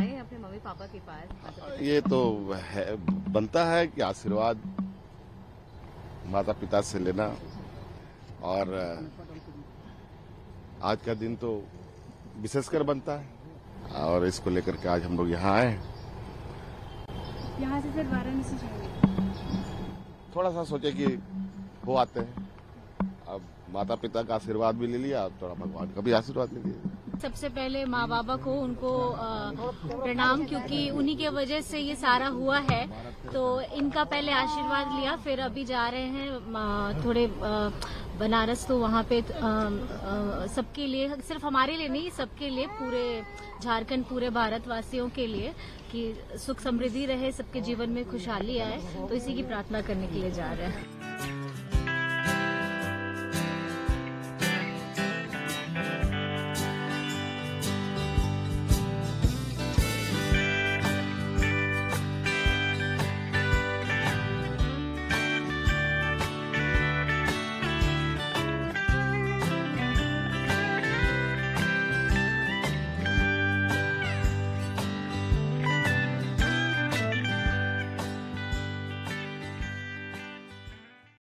हैं अपने mummy papa के पास? ये तो है, बनता है कि आशीर्वाद माता पिता से लेना, और आज का दिन तो विशेषकर बनता है, और इसको लेकर के आज हम लोग यहाँ आए। यहाँ से फिर वाराणसी जाएंगे? थोड़ा सा सोचे कि हो आते हैं, अब माता पिता का आशीर्वाद भी ले लिया, थोड़ा भगवान का भी आशीर्वाद ले लिया। सबसे पहले माँ बाबा को उनको प्रणाम, क्योंकि उन्हीं के वजह से ये सारा हुआ है, तो इनका पहले आशीर्वाद लिया, फिर अभी जा रहे हैं थोड़े बनारस, तो वहाँ पे सबके लिए, सिर्फ हमारे लिए नहीं, सबके लिए, पूरे झारखंड, पूरे भारतवासियों के लिए, कि सुख समृद्धि रहे, सबके जीवन में खुशहाली आए, तो इसी की प्रार्थना करने के लिए जा रहे हैं।